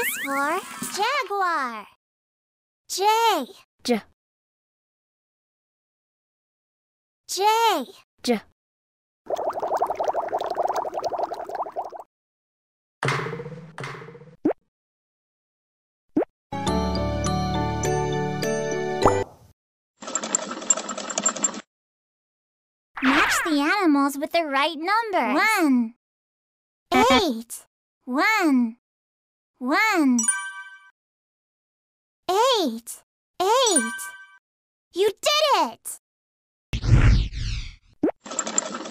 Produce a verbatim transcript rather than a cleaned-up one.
is for jaguar. J. J. J. J. Match the animals with the right numbers. One. Eight. One. One. Eight. Eight. You did it!